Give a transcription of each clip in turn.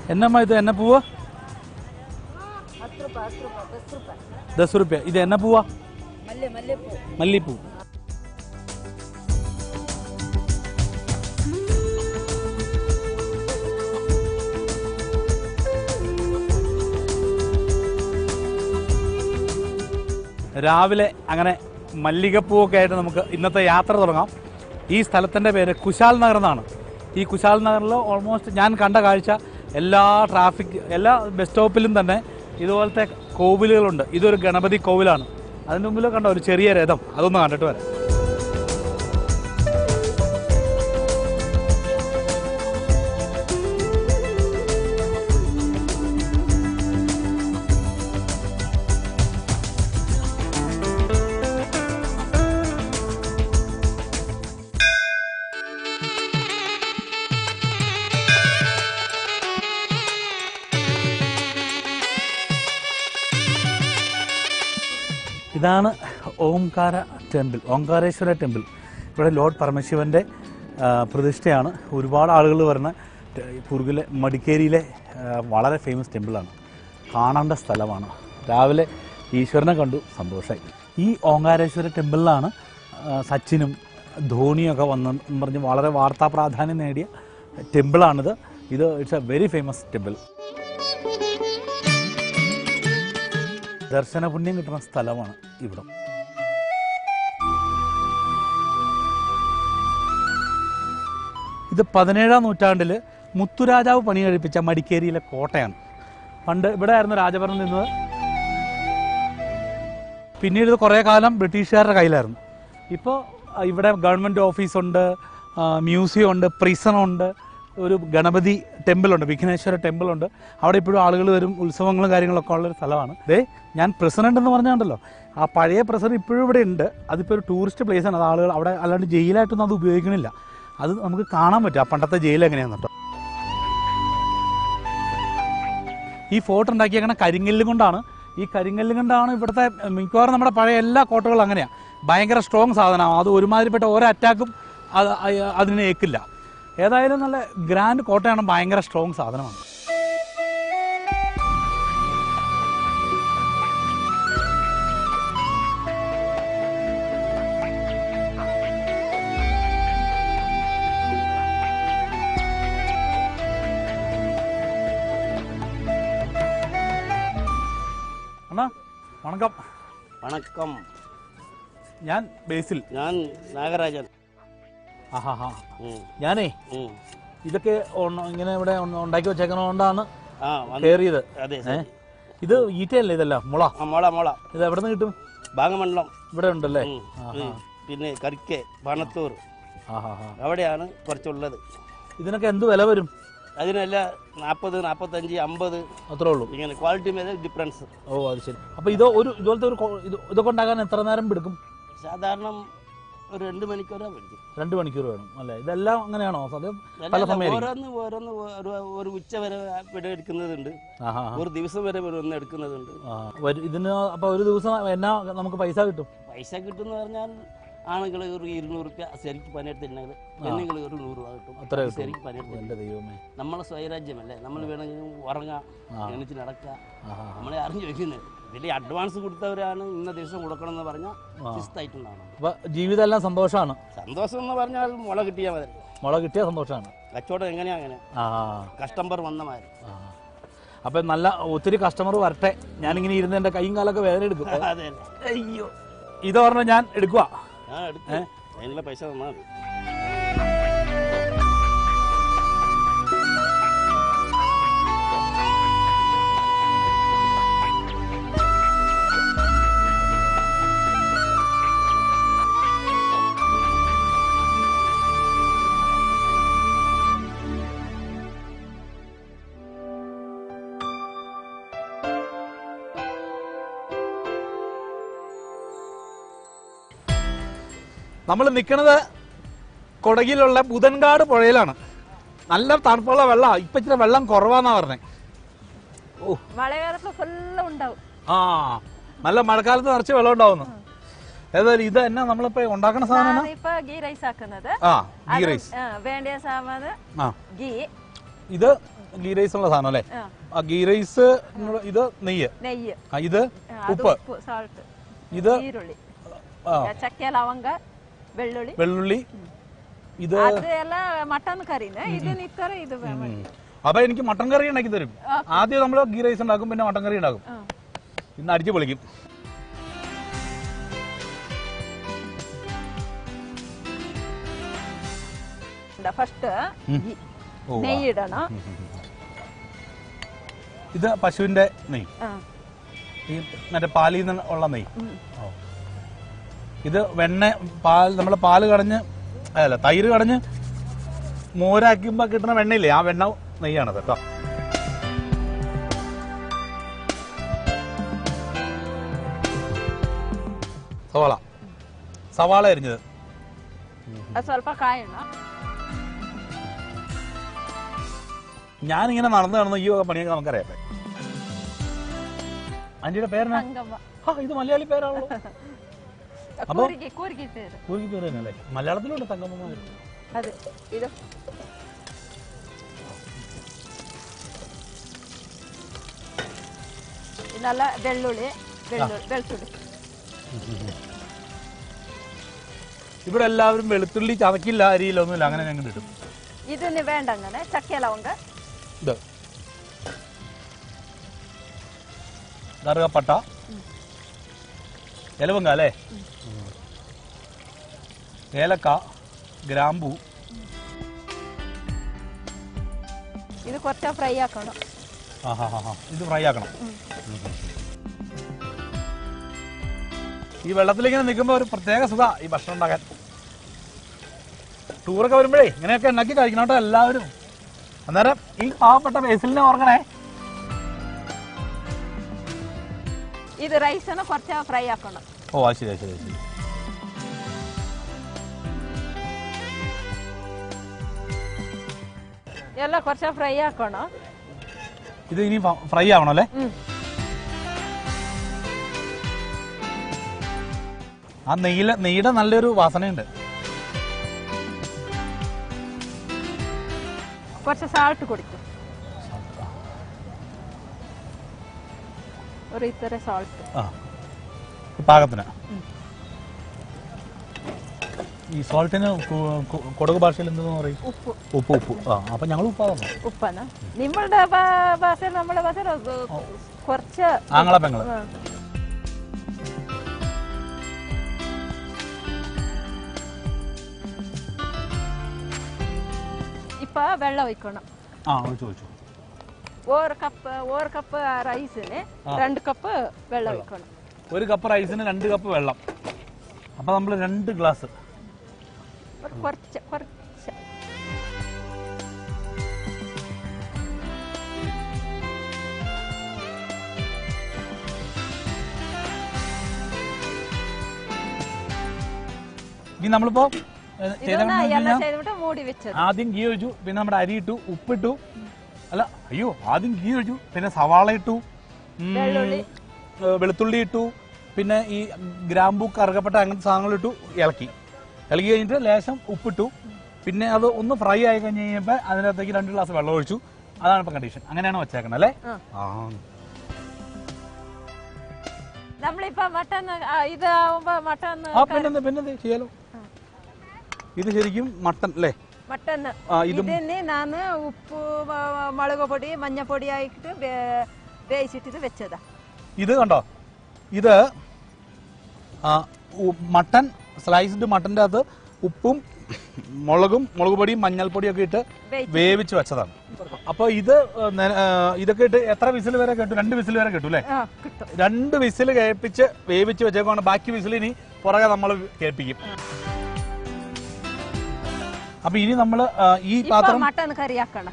എന്നമ്മ ഇത് എന്നെ പൂവാ? 10 രൂപ. ഇത് എന്നെ പൂവാ? മല്ലിപ്പൂ. രാവിലെ അങ്ങനെ മല്ലികപ്പൂവൊക്കെ ആയിട്ട് നമുക്ക് ഇന്നത്തെ യാത്ര തുടങ്ങാം. ഈ സ്ഥലത്തിൻ്റെ പേര് കുശാൽ നഗർ എന്നാണ്. ഈ കുശാൽ നഗറിൽ ഓൾമോസ്റ്റ് ഞാൻ കണ്ട കാഴ്ച എല്ലാ ബസ് സ്റ്റോപ്പിലും തന്നെ ഇതുപോലത്തെ കോവിലുകളുണ്ട്. ഇതൊരു ഗണപതി കോവിലാണ്. അതിന് മുമ്പിൽ കണ്ട ഒരു ചെറിയ രഥം, അതൊന്ന് കണ്ടിട്ട് വരാം. ഇതാണ് ഓംകാരേശ്വര ടെമ്പിൾ. ഇവിടെ ലോർഡ് പരമശിവൻ്റെ പ്രതിഷ്ഠയാണ്. ഒരുപാട് ആളുകൾ വരുന്ന കൂർഗിലെ മടിക്കേരിയിലെ വളരെ ഫേമസ് ടെമ്പിളാണ്. കാണേണ്ട സ്ഥലമാണ്. രാവിലെ ഈശ്വരനെ കണ്ടു, സന്തോഷമായി. ഈ ഓംകാരേശ്വര ടെമ്പിളിലാണ് സച്ചിനും ധോണിയൊക്കെ വന്നെന്ന് പറഞ്ഞ് വളരെ വാർത്താ പ്രാധാന്യം നേടിയ ടെമ്പിളാണിത്. It's a very famous temple. ദർശന പുണ്യം കിട്ടുന്ന സ്ഥലമാണ് ഇവിടം. ഇത് 17-ാം നൂറ്റാണ്ടിൽ മുത്തുരാജാവ് പണി കഴിപ്പിച്ച മടിക്കേരിയിലെ കോട്ടയാണ്. പണ്ട് ഇവിടെ ആയിരുന്നു രാജഭരണം നിന്നത്. പിന്നീട് ഇത് കുറേ കാലം ബ്രിട്ടീഷുകാരുടെ കയ്യിലായിരുന്നു. ഇപ്പോൾ ഇവിടെ ഗവൺമെൻറ് ഓഫീസുണ്ട്, മ്യൂസിയം ഉണ്ട്, പ്രിസണുണ്ട്, ഒരു ഗണപതി ടെമ്പിളുണ്ട്, വിഘ്നേശ്വര ടെമ്പിളുണ്ട്. അവിടെ ഇപ്പോഴും ആളുകൾ വരും. ഉത്സവങ്ങളും കാര്യങ്ങളൊക്കെ ഉള്ളൊരു സ്ഥലമാണ്. ഞാൻ പ്രസിഡന്റ് എന്ന് പറഞ്ഞുണ്ടല്ലോ, ആ പഴയ പ്രസിഡന്റ് ഇപ്പോഴും ഇവിടെ ഉണ്ട്. അതിപ്പോൾ ഒരു ടൂറിസ്റ്റ് പ്ലേസാണ്. അത് ആളുകൾ അവിടെ അല്ലാണ്ട് ജയിലായിട്ടൊന്നും അത് ഉപയോഗിക്കണില്ല. അത് നമുക്ക് കാണാൻ പറ്റും ആ പണ്ടത്തെ ജയിൽ എങ്ങനെയാണെന്ന് കേട്ടോ. ഈ ഫോർട്ട് ഉണ്ടാക്കിയേക്കണ കരിങ്കല്ലും കൊണ്ടാണ്. ഈ കരിങ്കല്ലും കൊണ്ടാണ് ഇവിടുത്തെ മിക്കവാറും നമ്മുടെ പഴയ എല്ലാ കോട്ടകളും അങ്ങനെയാണ്. ഭയങ്കര സ്ട്രോങ് സാധനമാണ്. അത് ഒരുമാതിരിപ്പെട്ട ഓരോ അറ്റാക്കും അതിനെ ഏക്കില്ല. ഏതായാലും നല്ല ഗ്രാൻഡ് കോട്ടയാണ്. ഭയങ്കര സ്ട്രോങ് സാധനമാണ്. അണ്ണാ വണക്കം. വണക്കം. ഞാൻ ബേസിൽ. ഞാൻ നാഗരാജൻ. ഞാനേ ഇതൊക്കെ ഇങ്ങനെ ഇവിടെ ഉണ്ടാക്കി വെച്ചേക്കണോണ്ടാണ് കയറിയത്. ഇത് ഈറ്റയല്ലേ? ഇതല്ല മുള. ഇത് എവിടെ നിന്ന് കിട്ടും? ഭാഗമണ്ഡലം ഇവിടെ ഉണ്ടല്ലേ? പിന്നെ കരിക്കെ, പണത്തൂർ, അവിടെയാണ് കുറച്ചുള്ളത്. ഇതിനൊക്കെ എന്ത് വില വരും? അതിനെല്ലാം 40, 45, 50 അത്രേ ഉള്ളൂ. ഇങ്ങനെ ക്വാളിറ്റി മേലെ ഡിഫറൻസ്. ഓ അത് ശരി. അപ്പൊ ഇതുപോലത്തെ ഇതൊക്കെ ഉണ്ടാക്കാൻ എത്ര നേരം എടുക്കും? സാധാരണ ഒരു 2 മണിക്കൂറാണ് പിടിക്കും. 2 മണിക്കൂർ വേണം അല്ലേ? ഇതെല്ലാം അങ്ങനെയാണോ? പല സമയം ഓരോന്ന് ഒരു ഉച്ച വരെ എടുക്കുന്നതുണ്ട്, ഒരു ദിവസം വരെ ഒന്ന് എടുക്കുന്നതുണ്ട്. ഇതിന് അപ്പൊ ഒരു ദിവസം എന്നാ നമുക്ക് പൈസ കിട്ടും? പൈസ കിട്ടും എന്ന് പറഞ്ഞാൽ ആണുങ്ങൾ ഒരു 200 രൂപ ശരിക്കും പണിയെടുത്തിട്ടുണ്ടെങ്കിൽ പെണ്ണുങ്ങൾ ഒരു 100 രൂപ കിട്ടും. ശരിക്കും പണിയെടുത്തില്ല. നമ്മളെ സ്വയരാജ്യമല്ലേ, നമ്മൾ വേണമെങ്കിൽ ഉറങ്ങാം, എണീച്ച് നടക്കുക, നമ്മളെ ആരും ചോദിക്കുന്നത്. വലിയ അഡ്വാൻസ് കൊടുത്തവരാണ് ഇന്ന ദിവസം കൊടുക്കണം എന്ന് പറഞ്ഞാൽ ശിസ്തായിട്ടുണ്ടാണ്. അപ്പൊ ജീവിതം എല്ലാം സന്തോഷമാണ്. സന്തോഷം എന്ന് പറഞ്ഞാൽ മുള കിട്ടിയാൽ മതി. മുള കിട്ടിയ സന്തോഷമാണ്. കച്ചവടം എങ്ങനെയാ അങ്ങനെ കസ്റ്റമർ വന്ന മാതിരി. അപ്പൊ നല്ല ഒത്തിരി കസ്റ്റമർ വരട്ടെ. ഞാനിങ്ങനെ ഇരുന്ന് എന്റെ കൈയും കാലൊക്കെ വേദന എടുക്കും. അയ്യോ, ഇത് പറഞ്ഞാൽ ഞാൻ എടുക്കുക. അതിനുള്ള പൈസ തന്നാൽ മതി. നമ്മൾ നിൽക്കുന്നത് കൊടകിലുള്ള ബുധൻകാട് പുഴയിലാണ്. നല്ല തണുപ്പുള്ള വെള്ളമാണ്. ഇപ്പൊ ഇച്ചിരി വെള്ളം കുറവാന്നാ പറഞ്ഞേ. നല്ല മഴക്കാലത്ത് നിറച്ച് വെള്ളം ഉണ്ടാവുന്നു. ഏതായാലും ഇത് എന്നാ നമ്മളിപ്പോ ഉണ്ടാക്കുന്ന സാധനം? ഗീ റൈസ് ആക്കുന്നത്. ഗീ റൈസ് വേണ്ടിയ സാമാന് ഗീ, ഇത് ഗീ റൈസ് ഉള്ള സാധനം അല്ലേ? ആ ഗീ റൈസ് ഇത് നെയ്യ്, ഇത് ഉപ്പ്, ഇത് ചക്ക ലവംഗ വെള്ളുള്ളി, ഇത് മട്ടൺ കറി. അപ്പൊ എനിക്ക് മട്ടൻ കറി ഉണ്ടാക്കി തരും. ആദ്യം നമ്മൾ ഗീ റൈസ് ഉണ്ടാക്കും, പിന്നെ മട്ടൻ കറി ഉണ്ടാക്കും. ഇന്ന് അടിച്ചു പൊളിക്കും. ഫസ്റ്റ് നെയ്യ് ഇടണം. ഇത് പശുവിന്റെ നെയ്യ്, ഈ മറ്റേ പാലിൽ നിന്ന് ഉള്ള നെയ്യ്. ഇത് വെണ്ണ നമ്മള് പാല് കടഞ്ഞ് അല്ല തൈര് കടഞ്ഞ് മോരാക്കുമ്പോ കിട്ടുന്ന വെണ്ണയില്ലേ, ആ വെണ്ണ നെയ്യാണത് കേട്ടോ. സവാള അരിഞ്ഞത്, സ്വല്പ കായണ. ഞാനിങ്ങനെ നടന്നു നടന്ന് ഈ പണിയൊക്കെ നമുക്കറിയാം. ആന്റിയുടെ പേരെന്നാ? ഇത് മലയാളി പേരാണല്ലോ. അപ്പൊ തന്നെയല്ലേ മലയാളത്തിലുണ്ട് തങ്കമ്മ. നല്ല വെള്ളുള്ളി, വെളുത്തുള്ളി. ഇവിടെ എല്ലാവരും വെളുത്തുള്ളി ചതക്കില്ല, അരിയില്ല, ഒന്നുമില്ല, അങ്ങനെ ഞങ്ങൾ ഇടും. ഇതിന് വേണ്ട അങ്ങനെ ചക്ക ലവംഗ, ഇത് കറുകപ്പട്ട, ഇലവങ്ക അല്ലേ, ഏലക്ക, ഗ്രാമ്പൂ. ഇത് കുറച്ച് ഫ്രൈ ആക്കണം. ഇത് ഫ്രൈ ആക്കണം. ഈ വെള്ളത്തിലിങ്ങനെ നിൽക്കുമ്പോ ഒരു പ്രത്യേക സുഖ ഈ ഭക്ഷണം ഉണ്ടാക്കാൻ. ടൂറൊക്കെ വരുമ്പോഴേ ഇങ്ങനെയൊക്കെ ഉണ്ടാക്കി കഴിക്കണം കേട്ടോ എല്ലാവരും. അന്നേരം ഈ പാവപ്പെട്ട ബേസിലിനെ ഓർക്കണേ. ഇത് റൈസിനെ കുറച്ച് ഫ്രൈ ആക്കണം. ഓ ശരി ശരി ശരി. എല്ലാം കുറച്ച് ഫ്രൈ ആക്കണം. ഇത് ഇനി ഫ്രൈ ആവണം അല്ലേ? ആ നെയ്യുടെ നല്ലൊരു വാസനയുണ്ട്. കുറച്ച് സാൾട്ട് കൊടുക്കും, ഒരു ഇത്ര സാൾട്ട് പാകത്തിന്. ഈ സോൾട്ടിന് കൊടക് ഭാഷയിൽ എന്തെന്ന് പറയും? ഉപ്പ്. ഉപ്പ് ഉപ്പ്. അപ്പൊ ഞങ്ങൾ ഉപ്പാണ്. ഉപ്പാണ് നിങ്ങളുടെ ഭാഷയിൽ, നമ്മുടെ ഭാഷയിൽ കുറച്ച്. ആങ്ങള പെങ്ങള്. ഇപ്പൊ വെള്ളം ഒഴിക്കണം. ഒരു കപ്പ് റൈസിന് 2 കപ്പ് വെള്ളം ഒഴിക്കണം. 1 കപ്പ് റൈസിന് 2 കപ്പ് വെള്ളം. അപ്പൊ നമ്മൾ 2 ഗ്ലാസ്. കുറച്ച് ഇനി നമ്മളിപ്പോ മൂടി വെച്ചത്. ആദ്യം ഗീ ഒഴിച്ചു, പിന്നെ നമ്മുടെ അരി ഇട്ടു, ഉപ്പിട്ടു. ആദ്യം ഗീ ഒഴിച്ചു, പിന്നെ സവാള ഇട്ടു, വെളുത്തുള്ളി ഇട്ടു, പിന്നെ ഈ ഗ്രാമ്പൂ, കറുകപ്പട്ട അങ്ങനത്തെ സാധനങ്ങൾ ഇട്ടു. ഇളക്കി കഴിഞ്ഞിട്ട് ലേശം ഉപ്പിട്ടു. പിന്നെ അത് ഒന്ന് ഫ്രൈ ആയി കഴിഞ്ഞ് കഴിഞ്ഞപ്പോ അതിനകത്തേക്ക് 2 ഗ്ലാസ് വെള്ളം ഒഴിച്ചു. അതാണ് ഇപ്പൊ കണ്ടീഷൻ. അങ്ങനെയാണ് വെച്ചേക്കണത് അല്ലേ? നമ്മളിപ്പോ മട്ടൺ ഇതാവുമ്പോ മട്ടൺ പിന്നെ ചെയ്യാലോ. ഇത് ശരിക്കും മട്ടൺ അല്ലേ? മട്ടൺ. ഇതിന് ഞാന് ഉപ്പ്, മുളക് പൊടി, മഞ്ഞപ്പൊടി ആയിട്ട് വേവിച്ചിട്ട് വെച്ചതാ. ഇത് കണ്ടോ, ഇത് മട്ടൺ, സ്ലൈസ്ഡ് മട്ടന്റെ അകത്ത് ഉപ്പും മുളക് പൊടിയും മഞ്ഞൾപ്പൊടിയും ഒക്കെ ഇട്ട് വേവിച്ച് വെച്ചതാണ്. അപ്പൊ ഇതൊക്കെ ഇട്ട് എത്ര വിസിൽ വരെ കേട്ടു? 2 വിസിൽ വരെ കേട്ടു അല്ലേ? 2 വിസിൽ കേൾപ്പിച്ച് വേവിച്ച് വെച്ചേക്കാണ്. ബാക്കി വിസിൽ ഇനി പുറകെ നമ്മൾ കേൾപ്പിക്കും. അപ്പൊ ഇനി നമ്മള് ഈ പാത്രം മട്ടൺ കറിയാക്കണം.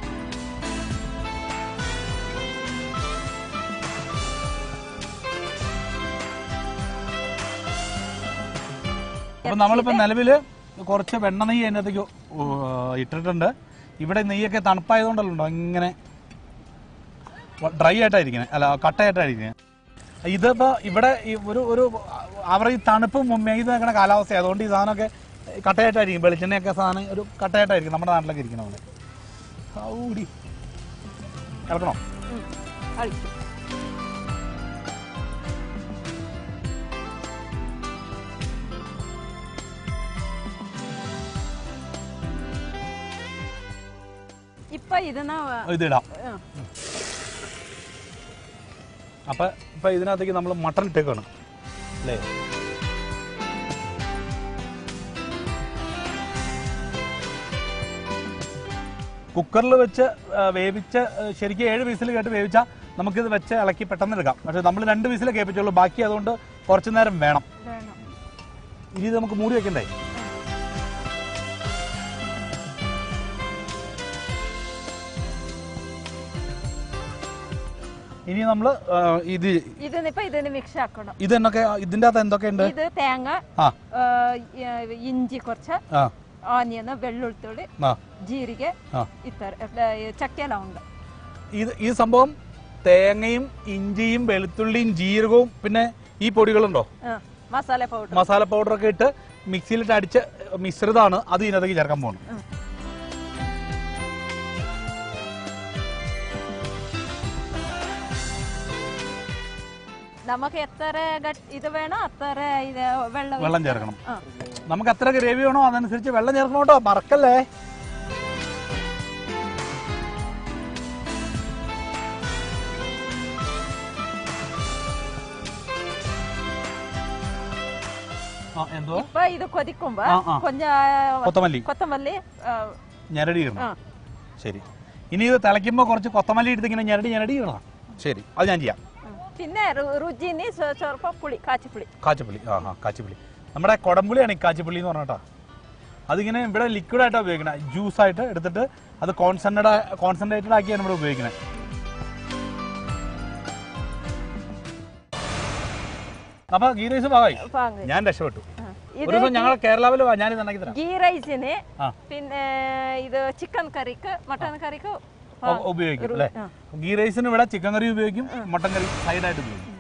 അപ്പൊ നമ്മളിപ്പോ നിലവില് കുറച്ച് വെണ്ണ നെയ്യ് അതിനകത്തേക്ക് ഇട്ടിട്ടുണ്ട്. ഇവിടെ നെയ്യൊക്കെ തണുപ്പായതുകൊണ്ടല്ലോ ഇങ്ങനെ ഡ്രൈ ആയിട്ടായിരിക്കണേ, അല്ല കട്ടയായിട്ടായിരിക്കണേ. ഇതിപ്പോ ഇവിടെ ഒരു അവരുടെ ഈ തണുപ്പും മെയ്ത് നിൽക്കുന്ന കാലാവസ്ഥ അതുകൊണ്ട് ഈ സാധനമൊക്കെ കട്ടയായിട്ടായിരിക്കും. വെളിച്ചെണ്ണയൊക്കെ സാധനം ഒരു കട്ടയായിട്ടായിരിക്കും നമ്മുടെ നാട്ടിലൊക്കെ ഇരിക്കണ പോലെ. ഔടി ഇളക്കണോ? അഴിച്ചു. ഇപ്പൊ ഇതിടാം. അപ്പൊ ഇപ്പൊ ഇതിനകത്തേക്ക് നമ്മൾ മട്ടൺ ഇട്ടേക്കാണ് അല്ലേ? കുക്കറിൽ വെച്ച് വേവിച്ച് ശരിക്കും 7 വിസിൽ കേട്ട് വേവിച്ചാൽ നമുക്കിത് വെച്ച് ഇളക്കി പെട്ടെന്ന് എടുക്കാം. പക്ഷെ നമ്മൾ 2 വിസിൽ കേൾപ്പിച്ചുള്ളൂ, ബാക്കി അതുകൊണ്ട് കുറച്ചു നേരം വേണം. ഇനി ഇത് നമുക്ക് മൂടി വെക്കണ്ടേ? ഇനി നമ്മൾ ഇതിന് മിക്സ് ആക്കണം. ഇതെന്നൊക്കെ ഇതിന്റെ അകത്ത് എന്തൊക്കെയുണ്ട്? ഇത് തേങ്ങ, ഇഞ്ചി കുറച്ച്, ഓനിയൻ, വെള്ളുള്ളി, ജീരക, ചക്ക, ലവങ്ക. ഈ സംഭവം തേങ്ങയും ഇഞ്ചിയും വെളുത്തുള്ളിയും ജീരകവും പിന്നെ ഈ പൊടികളുണ്ടോ? മസാല പൗഡർ ഒക്കെ ഇട്ട് മിക്സിയിലിട്ട് അടിച്ച മിശ്രിതമാണ്. അത് ഇതിനകത്തേക്ക് ചേർക്കാൻ പോകണം. നമുക്ക് എത്ര ഇത് വേണോ അത്ര വെള്ളം ചേർക്കണം. നമുക്ക് എത്ര ഗ്രേവി വേണോ അതനുസരിച്ച് വെള്ളം ചേർക്കണം കേട്ടോ, മറക്കല്ലേ. ഇപ്പൊ ഇത് കൊതിക്കുമ്പോ കൊത്തമല്ലി ഞരടി ഇടണം. ശരി, ഇനി ഇത് തിളയ്ക്കുമ്പോ കുറച്ച് കൊത്തമല്ലി എടുത്ത് ഇങ്ങനെ ഞരടി ഇടണം. ശരി, അത് ഞാൻ ചെയ്യാം. പിന്നെ രുചിന് സ്വല്പം പുളി, കാച്ചിപ്പുളി. കാച്ചിപ്പുളി നമ്മുടെ കുടംപുളിയാണ് ഈ കാച്ചിപ്പുള്ളി എന്ന് പറഞ്ഞാ. അതിങ്ങനെ ഇവിടെ ലിക്വിഡ് ആയിട്ടാണ് ഉപയോഗിക്കണേ. ജ്യൂസ് ആയിട്ട് എടുത്തിട്ട് അത് കോൺസെൻട്രേറ്റഡ് ആക്കിയാണ് ഇവിടെ ഉപയോഗിക്കണേ. അപ്പൊ ഗീ റൈസ് ഭാഗമായി, ഞാൻ രക്ഷപ്പെട്ടു. ഒരു ദിവസം ഞങ്ങൾ കേരളത്തിൽ ഞാൻ ഉണ്ടാക്കി തരാം. ഗീ റൈസിന് പിന്നെ ഇത് ചിക്കൻ കറിക്ക് മട്ടൺ കറിക്ക് ഉപയോഗിക്കും അല്ലേ? ഗീ റൈസിന് ഇവിടെ ചിക്കൻ കറി ഉപയോഗിക്കും, മട്ടൻ കറി സൈഡായിട്ട് ഉപയോഗിക്കും.